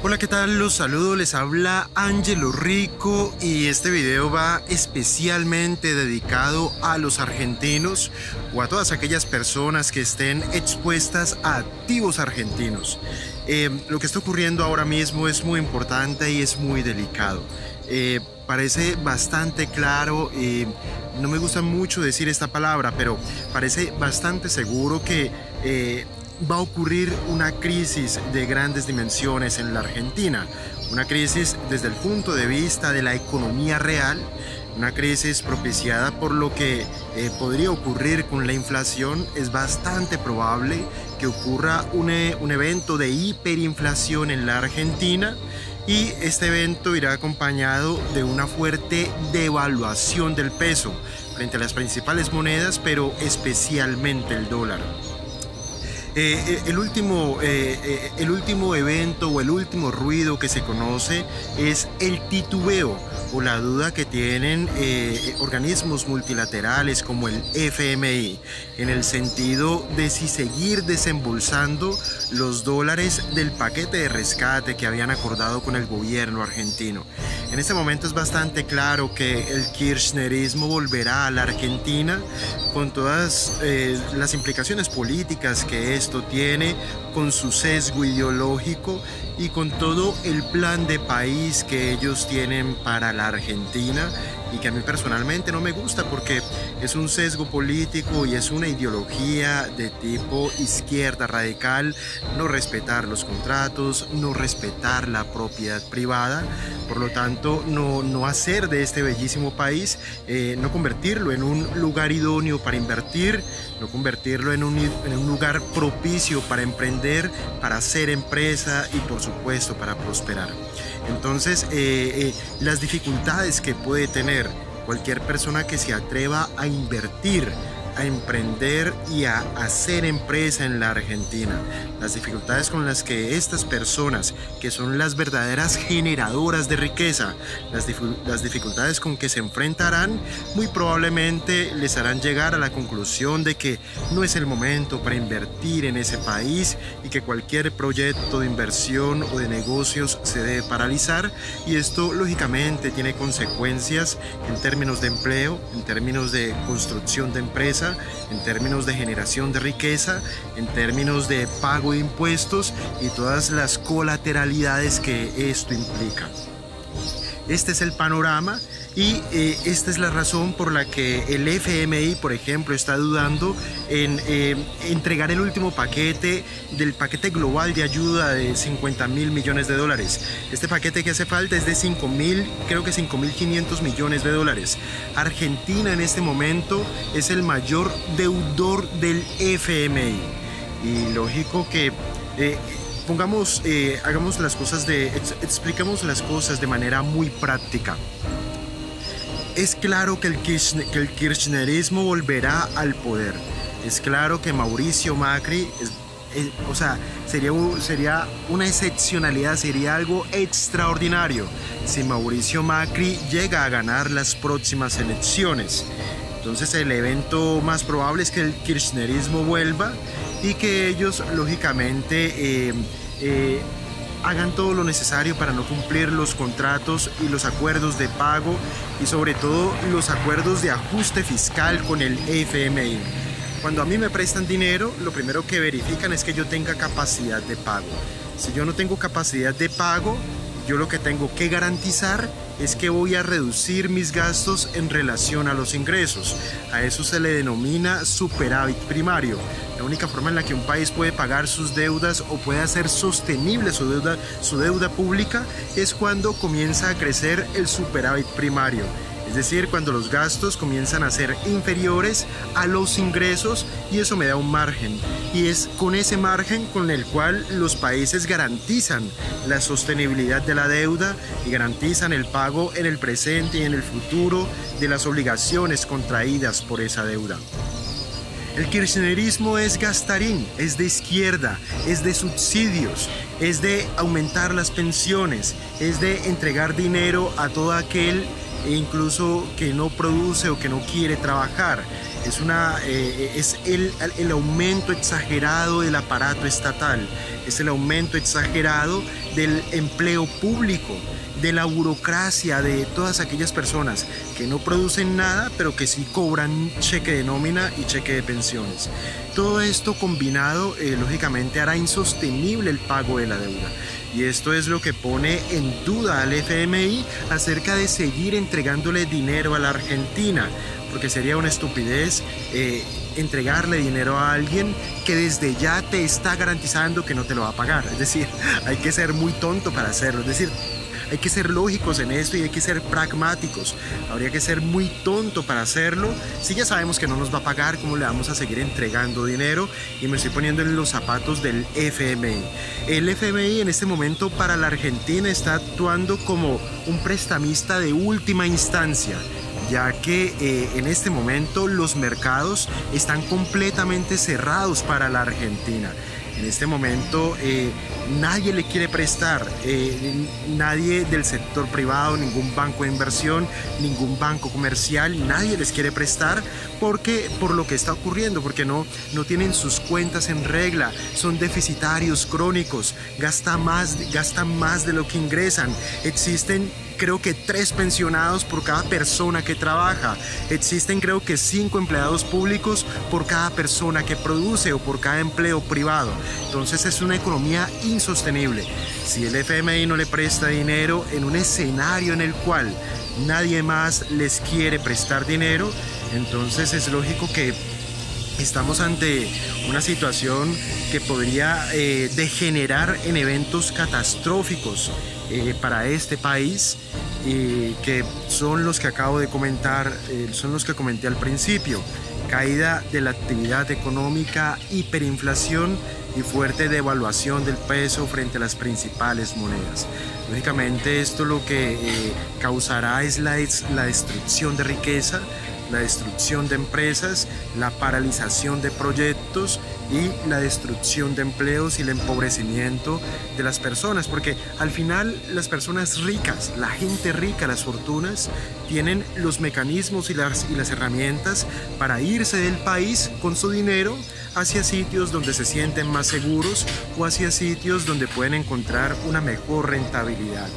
Hola, ¿qué tal? Los saludo, les habla Ángelo Rico y este video va especialmente dedicado a los argentinos o a todas aquellas personas que estén expuestas a activos argentinos. Lo que está ocurriendo ahora mismo es muy importante y es muy delicado. Parece bastante claro, no me gusta mucho decir esta palabra, pero parece bastante seguro que va a ocurrir una crisis de grandes dimensiones en la Argentina, una crisis desde el punto de vista de la economía real, una crisis propiciada por lo que podría ocurrir con la inflación. Es bastante probable que ocurra un evento de hiperinflación en la Argentina y este evento irá acompañado de una fuerte devaluación del peso frente a las principales monedas, pero especialmente el dólar. El último evento o el último ruido que se conoce es el titubeo o la duda que tienen organismos multilaterales como el FMI en el sentido de si seguir desembolsando los dólares del paquete de rescate que habían acordado con el gobierno argentino. En este momento es bastante claro que el kirchnerismo volverá a la Argentina con todas las implicaciones políticas que esto tiene, con su sesgo ideológico y con todo el plan de país que ellos tienen para la Argentina y que a mí personalmente no me gusta porque es un sesgo político y es una ideología de tipo izquierda radical, no respetar los contratos, no respetar la propiedad privada, por lo tanto no hacer de este bellísimo país, no convertirlo en un lugar idóneo para invertir, no convertirlo en un lugar propicio para emprender, para hacer empresa y por supuesto para prosperar. Entonces las dificultades que puede tener cualquier persona que se atreva a invertir, a emprender y a hacer empresa en la Argentina, las dificultades con las que estas personas, que son las verdaderas generadoras de riqueza, las dificultades con que se enfrentarán, muy probablemente les harán llegar a la conclusión de que no es el momento para invertir en ese país y que cualquier proyecto de inversión o de negocios se debe paralizar, y esto lógicamente tiene consecuencias en términos de empleo, en términos de construcción de empresa, en términos de generación de riqueza, en términos de pago de impuestos y todas las colateralidades que esto implica. Este es el panorama y esta es la razón por la que el FMI, por ejemplo, está dudando en entregar el último paquete del paquete global de ayuda de 50.000 millones de dólares. Este paquete que hace falta es de 5.500 millones de dólares. Argentina en este momento es el mayor deudor del FMI. Y lógico que hagamos las cosas explicamos las cosas de manera muy práctica. Es claro que el kirchnerismo volverá al poder. Es claro que Mauricio Macri, sería una excepcionalidad, sería algo extraordinario si Mauricio Macri llega a ganar las próximas elecciones. Entonces el evento más probable es que el kirchnerismo vuelva y que ellos lógicamente hagan todo lo necesario para no cumplir los contratos y los acuerdos de pago y sobre todo los acuerdos de ajuste fiscal con el FMI. Cuando a mí me prestan dinero, lo primero que verifican es que yo tenga capacidad de pago. Si yo no tengo capacidad de pago, yo lo que tengo que garantizar es que voy a reducir mis gastos en relación a los ingresos. A eso se le denomina superávit primario. La única forma en la que un país puede pagar sus deudas o puede hacer sostenible su deuda pública es cuando comienza a crecer el superávit primario. Es decir, cuando los gastos comienzan a ser inferiores a los ingresos, y eso me da un margen. Y es con ese margen con el cual los países garantizan la sostenibilidad de la deuda y garantizan el pago en el presente y en el futuro de las obligaciones contraídas por esa deuda. El kirchnerismo es gastarín, es de izquierda, es de subsidios, es de aumentar las pensiones, es de entregar dinero a todo aquel e incluso que no produce o que no quiere trabajar. Es el aumento exagerado del aparato estatal, es el aumento exagerado del empleo público, de la burocracia, de todas aquellas personas que no producen nada, pero que sí cobran cheque de nómina y cheque de pensiones. Todo esto combinado, lógicamente, hará insostenible el pago de la deuda. Y esto es lo que pone en duda al FMI acerca de seguir entregándole dinero a la Argentina, porque sería una estupidez entregarle dinero a alguien que desde ya te está garantizando que no te lo va a pagar. Es decir, hay que ser muy tonto para hacerlo. Es decir, hay que ser lógicos en esto y hay que ser pragmáticos. Habría que ser muy tonto para hacerlo. Si ya sabemos que no nos va a pagar, ¿cómo le vamos a seguir entregando dinero? Y me estoy poniendo en los zapatos del FMI. El FMI en este momento para la Argentina está actuando como un prestamista de última instancia, ya que en este momento los mercados están completamente cerrados para la Argentina. En este momento nadie le quiere prestar, nadie del sector privado, ningún banco de inversión, ningún banco comercial, nadie les quiere prestar por lo que está ocurriendo, porque no tienen sus cuentas en regla, son deficitarios crónicos, gastan más de lo que ingresan, existen creo que 3 pensionados por cada persona que trabaja. Existen creo que 5 empleados públicos por cada persona que produce o por cada empleo privado. Entonces es una economía insostenible. Si el FMI no le presta dinero en un escenario en el cual nadie más les quiere prestar dinero, entonces es lógico que estamos ante una situación que podría degenerar en eventos catastróficos para este país, que son los que acabo de comentar, son los que comenté al principio: caída de la actividad económica, hiperinflación y fuerte devaluación del peso frente a las principales monedas. Lógicamente esto lo que causará es la destrucción de riqueza, la destrucción de empresas, la paralización de proyectos y la destrucción de empleos y el empobrecimiento de las personas, porque al final las personas ricas, la gente rica, las fortunas, tienen los mecanismos y las herramientas para irse del país con su dinero hacia sitios donde se sienten más seguros o hacia sitios donde pueden encontrar una mejor rentabilidad.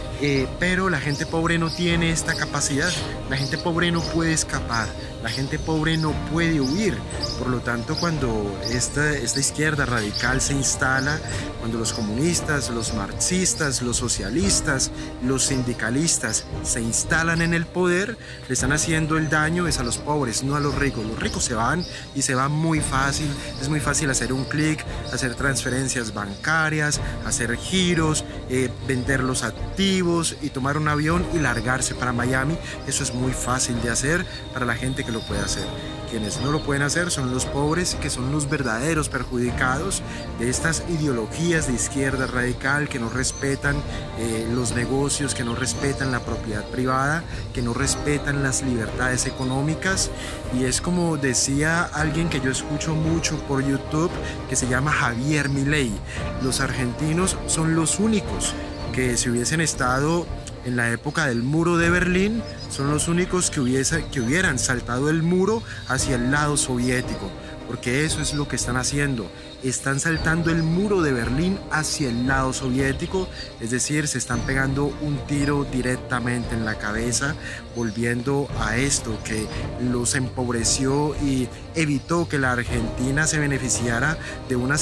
Pero la gente pobre no tiene esta capacidad, la gente pobre no puede escapar, la gente pobre no puede huir. Por lo tanto, cuando esta izquierda radical se instala, cuando los comunistas, los marxistas, los socialistas, los sindicalistas se instalan en el poder, le están haciendo el daño es a los pobres, no a los ricos. Los ricos se van y se van muy fácil, es muy fácil hacer un clic, hacer transferencias bancarias, hacer giros, vender los activos y tomar un avión y largarse para Miami. Eso es muy fácil de hacer para la gente que lo puede hacer. Quienes no lo pueden hacer son los pobres, que son los verdaderos perjudicados de estas ideologías de izquierda radical que no respetan los negocios, que no respetan la propiedad privada, que no respetan las libertades económicas. Y es como decía alguien que yo escucho mucho por YouTube, que se llama Javier Milei: los argentinos son los únicos que, si hubiesen estado en la época del muro de Berlín, son los únicos que hubieran saltado el muro hacia el lado soviético, porque eso es lo que están haciendo. Están saltando el muro de Berlín hacia el lado soviético, es decir, se están pegando un tiro directamente en la cabeza, volviendo a esto que los empobreció y evitó que la Argentina se beneficiara de una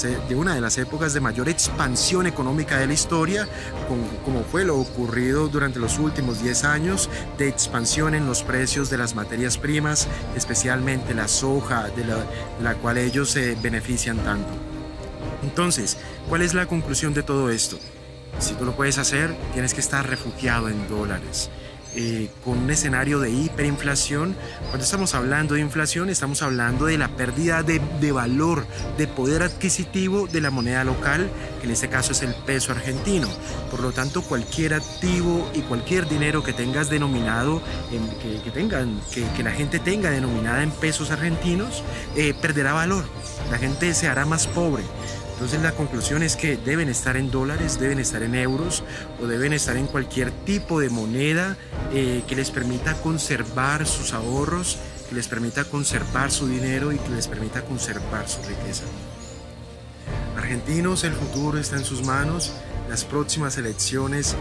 de las épocas de mayor expansión económica de la historia, como fue lo ocurrido durante los últimos 10 años de expansión en los precios de las materias primas, especialmente la soja, de la cual ellos se benefician tanto. Entonces, ¿cuál es la conclusión de todo esto? Si tú lo puedes hacer, tienes que estar refugiado en dólares. Con un escenario de hiperinflación, cuando estamos hablando de inflación, estamos hablando de la pérdida de valor, de poder adquisitivo de la moneda local, que en este caso es el peso argentino. Por lo tanto, cualquier activo y cualquier dinero que tengas denominado, que la gente tenga denominada en pesos argentinos, perderá valor. La gente se hará más pobre. Entonces la conclusión es que deben estar en dólares, deben estar en euros o deben estar en cualquier tipo de moneda que les permita conservar sus ahorros, que les permita conservar su dinero y que les permita conservar su riqueza. Argentinos, el futuro está en sus manos. Las próximas elecciones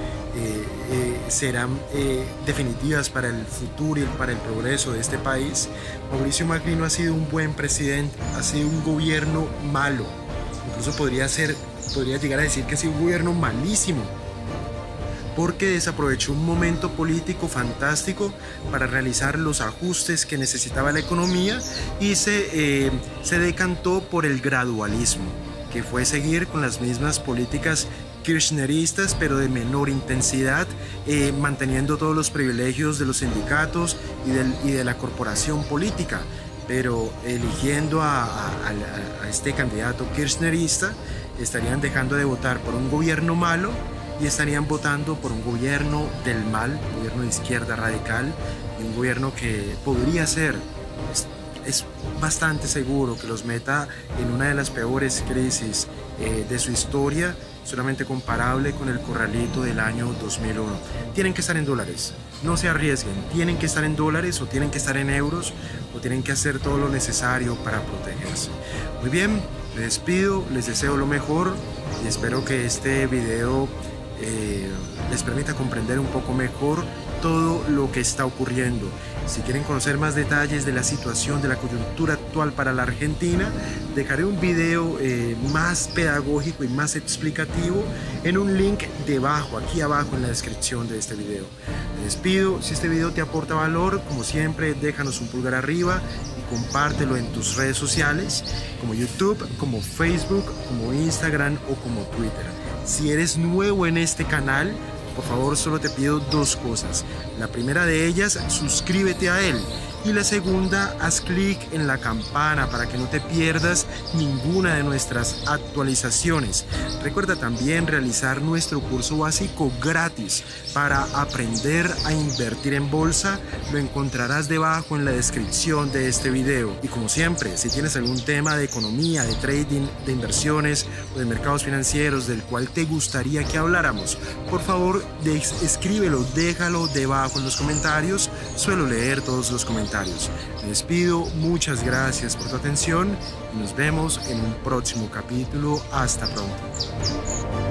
serán definitivas para el futuro y para el progreso de este país. Mauricio Macri no ha sido un buen presidente, ha sido un gobierno malo. Incluso podría llegar a decir que ha sido un gobierno malísimo, porque desaprovechó un momento político fantástico para realizar los ajustes que necesitaba la economía y se decantó por el gradualismo, que fue seguir con las mismas políticas kirchneristas, pero de menor intensidad, manteniendo todos los privilegios de los sindicatos y de la corporación política, pero eligiendo a este candidato kirchnerista, estarían dejando de votar por un gobierno malo y estarían votando por un gobierno del mal, un gobierno de izquierda radical, y un gobierno que podría ser, es bastante seguro que los meta en una de las peores crisis de su historia, solamente comparable con el corralito del año 2001. Tienen que estar en dólares, no se arriesguen, tienen que estar en dólares o tienen que estar en euros o tienen que hacer todo lo necesario para protegerse. Muy bien, me despido, les deseo lo mejor y espero que este video les permita comprender un poco mejor todo lo que está ocurriendo. Si quieren conocer más detalles de la situación, de la coyuntura actual para la Argentina, dejaré un video más pedagógico y más explicativo en un link debajo, aquí abajo en la descripción de este video. Me despido. Si este video te aporta valor, como siempre, déjanos un pulgar arriba y compártelo en tus redes sociales, como YouTube, como Facebook, como Instagram o como Twitter. Si eres nuevo en este canal, por favor, solo te pido dos cosas. La primera de ellas, suscríbete a él. Y la segunda, haz clic en la campana para que no te pierdas ninguna de nuestras actualizaciones. Recuerda también realizar nuestro curso básico gratis para aprender a invertir en bolsa. Lo encontrarás debajo en la descripción de este video. Y como siempre, si tienes algún tema de economía, de trading, de inversiones o de mercados financieros del cual te gustaría que habláramos, por favor, escríbelo, déjalo debajo en los comentarios. Suelo leer todos los comentarios. Me despido, muchas gracias por tu atención y nos vemos en un próximo capítulo. Hasta pronto.